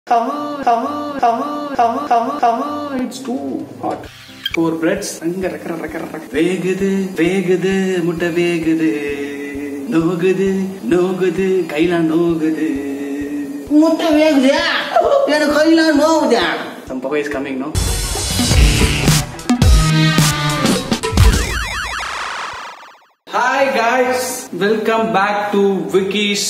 It's too hot. Four breads. வேகுது வேகுது முட்டை வேகுது நோகுது நோகுது கையில நோகுது முட்டை வேகுது எனக்கு கையில நோகுது. Some papa is coming, no? Hi guys, welcome back to Vicky's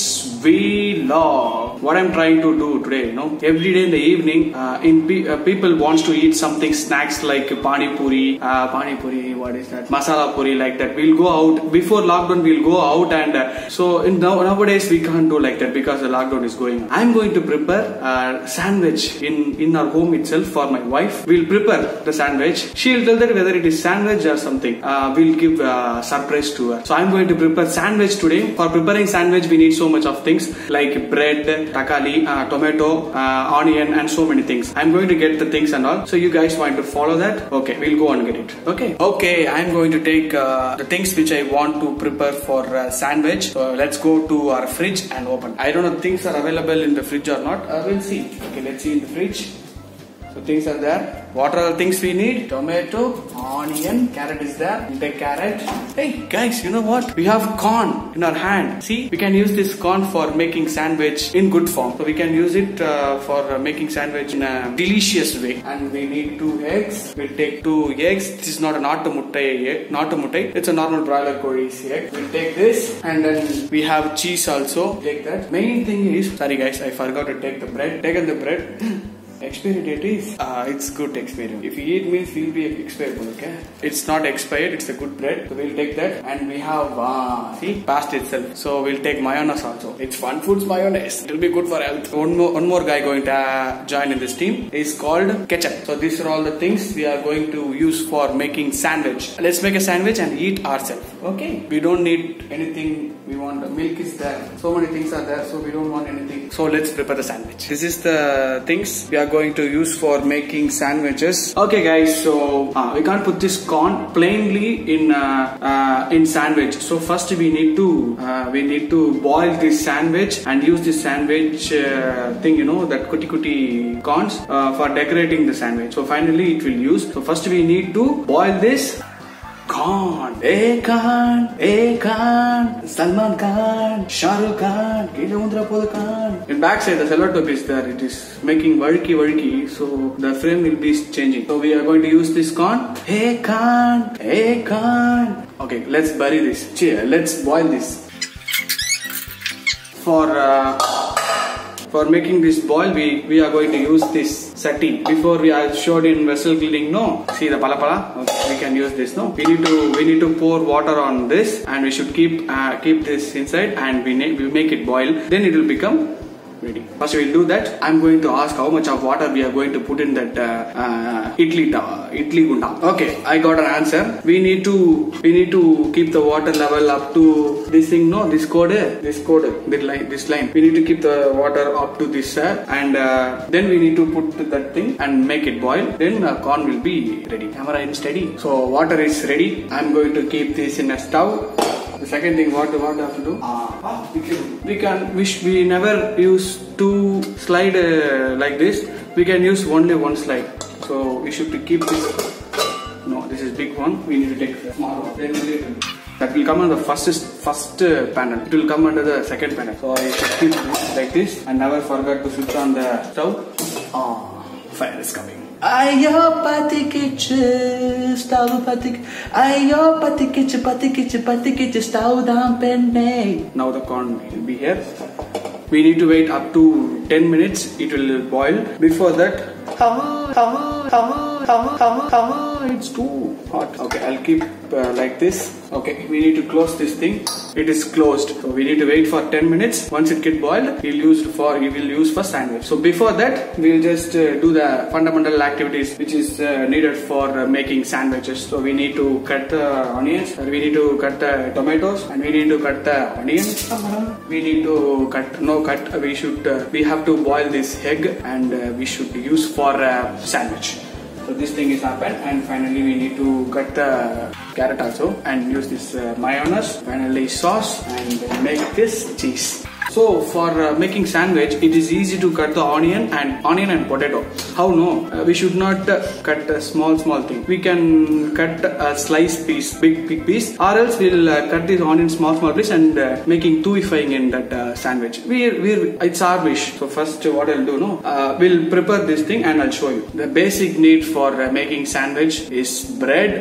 Vlog. What I'm trying to do today, every day in the evening, people wants to eat something snacks like pani puri, what is that? Masala puri, like that. We'll go out before lockdown. We'll go out, and so nowadays we can't do like that because the lockdown is going on. I'm going to prepare a sandwich in our home itself for my wife. We'll prepare the sandwich. She'll tell that whether it is sandwich or something. We'll give a surprise to her. So I'm going to prepare sandwich today. For preparing sandwich, we need so much of things like bread, takali, tomato, onion, and so many things. I'm going to get the things and all. So you guys want to follow that? Okay, we'll go and get it. Okay, I'm going to take the things which I want to prepare for sandwich. So let's go to our fridge and open. I don't know if things are available in the fridge or not. We'll see. Okay, let's see in the fridge. So things are there. What are the things we need? Tomato, onion, carrot is there. We'll take carrot. Hey guys, you know what? We have corn in our hand. See, we can use this corn for making sandwich in good form. So we can use it for making sandwich in a delicious way. And we need 2 eggs. We'll take 2 eggs. This is not a nattu muttai egg. Nattu muttai. It's a normal broiler kodi's egg. We'll take this, and then we have cheese also. Take that. Main thing is, sorry guys, I forgot to take the bread. Taken the bread. Expiry date is it's good expiry. If you eat means will be expired, okay? It's not expired, it's a good bread. So we'll take that, and we have see, past itself. So we'll take mayonnaise also. It's Fun Foods mayonnaise. It will be good for health. One more guy going to join in this team is called ketchup. So these are all the things we are going to use for making sandwich. Let's make a sandwich and eat ourselves. Okay? We don't need anything. We want the milk is there. So many things are there, so we don't want anything. So let's prepare the sandwich. This is the things we are going to use for making sandwiches. Okay guys, so we can't put this corn plainly in sandwich. So first we need to boil this sandwich and use this sandwich thing, that kuti corns for decorating the sandwich. So finally it will use. So first we need to boil this Khan, Khan, Salman Khan, Shah Rukh Khan, Khan. In backside the cellotape is there. It is making worky, so the frame will be changing. So we are going to use this Khan. Khan. Okay, let's bury this. Let's boil this. For making this boil, we are going to use this sati. Before we are showed in vessel cleaning, no. See the pala. Okay, we can use this, no. We need to pour water on this, and we should keep this inside, and we make it boil. Then it will become ready. First we'll do that. I'm going to ask how much of water we are going to put in that idli gunda. Okay, I got an answer. We need to keep the water level up to this thing, no, this line. We need to keep the water up to this, and then we need to put that thing and make it boil. Then corn will be ready. Camera is steady. So water is ready. I'm going to keep this in a stove. The second thing, what do we have to do? We never use 2 slide like this. We can use only 1 slide. So we should keep this. No, this is big one. We need to take the small one. Then that will come on the first panel. It will come under the second panel. So I should keep this like this, and never forget to switch on the stove. Fire is coming. Ayo patikichu stove patik. Ayo patikichu stove down penne. Now the corn will be here. We need to wait up to 10 minutes. It will boil. Before that, it's too hot. Okay, I'll keep like this. Okay, we need to close this thing. It is closed. So we need to wait for 10 minutes. Once it get boiled, we will use for sandwich. So before that, we'll just do the fundamental activities which is needed for making sandwiches. So we need to cut the onions, we need to cut the tomatoes, and we need to cut the onions. We need to we have to boil this egg, and we should use for sandwich. So this thing is happened, and finally we need to cut the carrot also and use this mayonnaise, finally sauce, and make this cheese. So for making sandwich, it is easy to cut the onion and potato. How no? We should not cut a small thing. We can cut a slice piece, big piece, or else we'll cut this onion small piece and making twoifying in that sandwich. It's our wish. So first, what I'll do, we'll prepare this thing and I'll show you. The basic need for making sandwich is bread.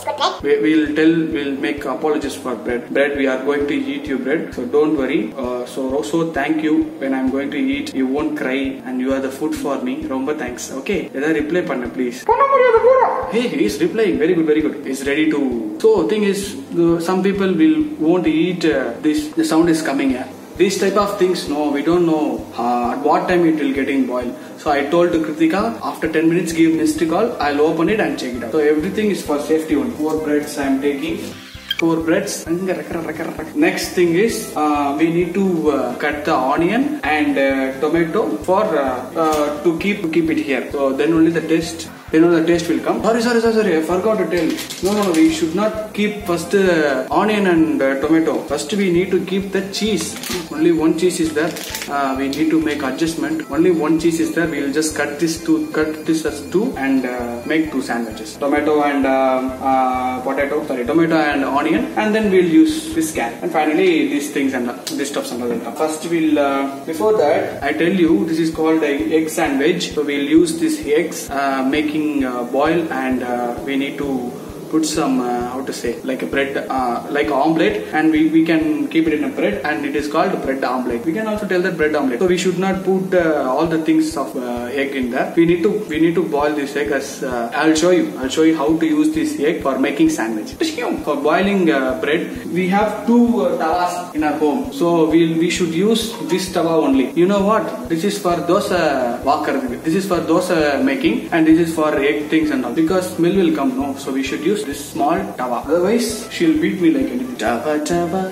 We'll make apologies for bread. Bread, we are going to eat your bread, so don't worry. So thank you. When I'm going to eat, you won't cry and you are the food for me. Romba thanks. Okay, reply panna please. Hey, he's replying. Very good. He's ready to. So thing is, some people won't eat this. The sound is coming here. These type of things, no, we don't know at what time it will getting boiled. So I told to Kritika, after 10 minutes give missed call, I'll open it and check it out. So everything is for safety only. 4 breads I'm taking. 4 breads. Next thing is we need to cut the onion and tomato for to keep it here. So then only the taste will come. Sorry, I forgot to tell. No, we should not keep first onion and tomato. First we need to keep the cheese. Only one cheese is there. We need to make adjustment. Only one cheese is there. We will just cut this as 2 and make 2 sandwiches. Tomato and tomato and onion, and then we'll use this can. And finally these things and this stuff. First we'll before that I tell you this is called a egg sandwich. So we'll use this eggs making boil, and we need to put some like a bread like omelette, and we can keep it in a bread, and it is called bread omelette. We can also tell that bread omelette. So we should not put all the things of egg in there. We need to boil this egg as I'll show you how to use this egg for making sandwich. For boiling bread, we have 2 tawas in our home, so we should use this tawa only. You know what? This is for dosa walker. This is for dosa making, and this is for egg things and all, because smell will come. No, so we should use this small tawa. Otherwise, she'll beat me like anything. Tawa,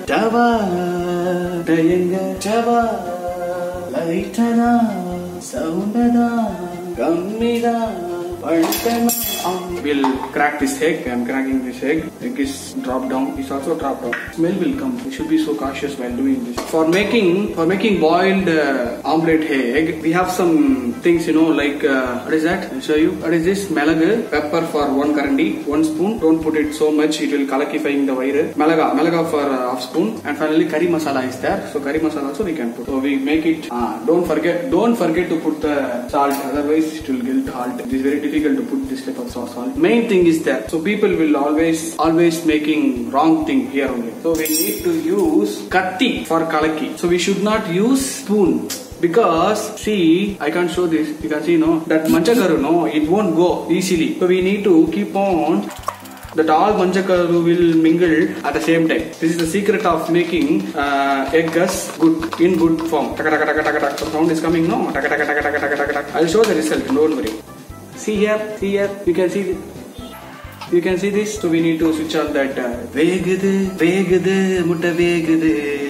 dayenga, tawa, laitana, soundada, gammida, partana. We'll crack this egg. I'm cracking this egg. Egg is dropped down. It's also dropped down. Smell will come. We should be so cautious while doing this. For making boiled omelette egg, we have some things, like what is that? I'll show you. What is this? Malaga, pepper for 1 karandi, 1 spoon. Don't put it so much; it will kalakifying the wire. Malaga for half spoon, and finally curry masala is there. So curry masala also we can put. So we make it. Don't forget to put the salt. Otherwise, it will get halt. It is very difficult to put this type of salt. Main thing is that. So people will always making wrong thing here only. So we need to use katti for kalaki. So we should not use spoon. Because see, I can't show this. You can see, that manchakaru, it won't go easily. So we need to keep on that all manchakaru will mingle at the same time. This is the secret of making egg in good form. The sound is coming, no? I'll show the result. Don't worry. See here. You can see this. So we need to switch on that. Vegade, mutta vegade.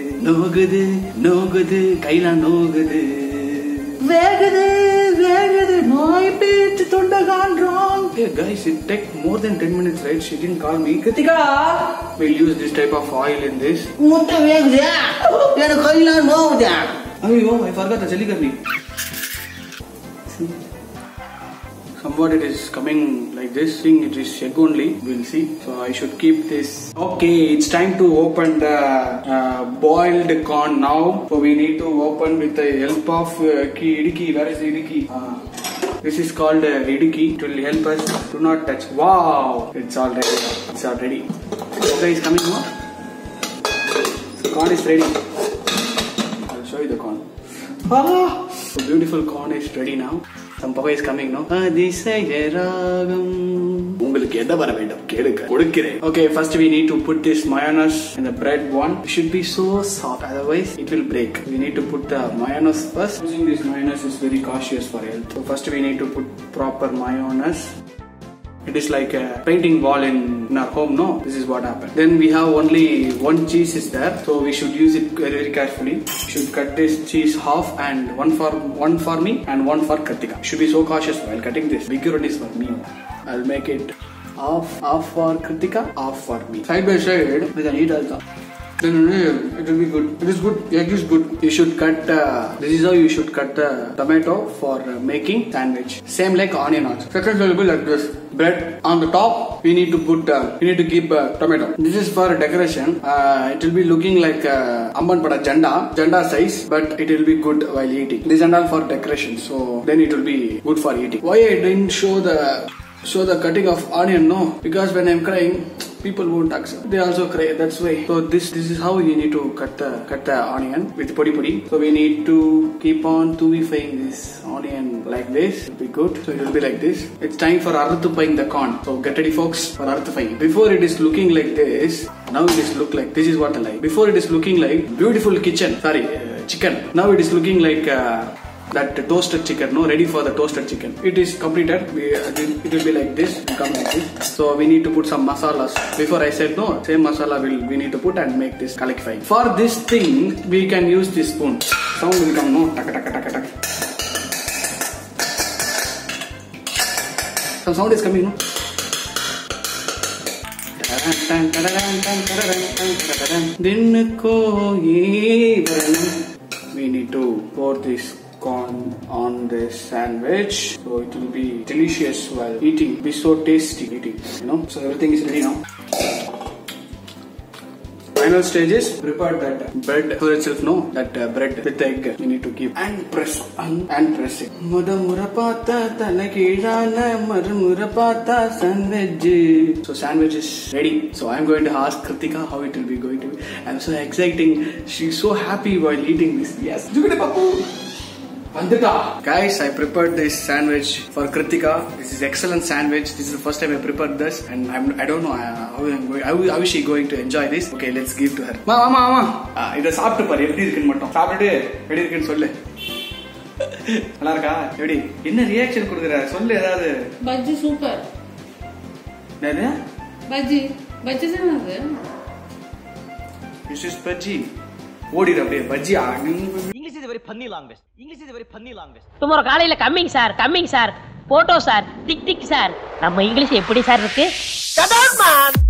Nogade, kaila nogade. Vegade, no, pitch, thunda gone wrong. Hey guys, it take more than 10 minutes, right? She didn't call me. Kritika, we'll use this type of oil in this. Mutta vegade, yana kaila nogade. Oh, I forgot the chili karni. Somewhat it is coming like this. Thing it is egg only. We'll see. So I should keep this. Okay, it's time to open the boiled corn now. So we need to open with the help of idiki. Where is the idiki? This is called idiki. It will help us. Do not touch. Wow! It's all ready. Okay, is coming more. So corn is ready. I'll show you the corn. So beautiful corn is ready now. Some papa is coming, no? Okay, first we need to put this mayonnaise in the bread one. It should be so soft, otherwise it will break. We need to put the mayonnaise first. Using this mayonnaise is very cautious for health. So first we need to put proper mayonnaise. It is like a painting wall in our home, no? This is what happened. Then we have only 1 cheese is there, so we should use it very, very carefully. We should cut this cheese half, and one for me and 1 for Kritika. Should be so cautious while cutting this. Bigger one is for me. I'll make it half for Kritika, half for me. Side by side, we can eat also. then it will be good. It is good. Egg is good. You should cut. This is how you should cut the tomato for making sandwich. Same like onion also. Second will be like this. Bread on the top. We need to put. We need to keep tomato. This is for decoration. It will be looking like Amban pada janda size, but it will be good while eating. This and all for decoration. So then it will be good for eating. Why I didn't show the cutting of onion? No, because when I'm crying, people won't accept. They also cry. That's why. So this is how you need to cut the onion with podi. So we need to keep on tuvifying this onion like this. It will be good. So it will be like this. It's time for aruthupaying the corn. So get ready, folks, for aruthupaying. Before it is looking like this. Now it is look like this is what I like. Before it is looking like beautiful chicken. Now it is looking like. That toasted chicken, no, ready for the toasted chicken. It is completed. It will be like this. Come like this. So we need to put some masalas. Before I said no, same masala we need to put and make this calicifying. For this thing, we can use this spoon. Sound will come, no, taka taka taka taka. Some sound is coming, no. We need to pour this corn on this sandwich, so it will be delicious while eating. Be so tasty eating, you know. So everything is ready now. Final stage is prepare that bread for itself. No, that bread with egg you need to keep and press and press it. Sandwich. So sandwich is ready. So I'm going to ask Kritika how it will be going to be. I'm so exciting. She's so happy while eating this. Yes. Guys, I prepared this sandwich for Kritika. This is excellent sandwich. This is the first time I prepared this, and I don't know how is she going to enjoy this. Okay, let's give to her. Mama. Ida saaptu paru eppadi irukku mattum. Saapittu eppadi irukku sollu. Nalla iruka? Eppadi? Enna reaction kudukra? Sollu edavadhu. Bajji super. Nadu? Bajji senadu. This is bajji. ஓடிடு அப்படியே bajji English is very funny language. Tomorrow காலையில coming sir. Photo sir. Tick sir. நம்ம English எப்படி sir இருக்கு? Shut up man.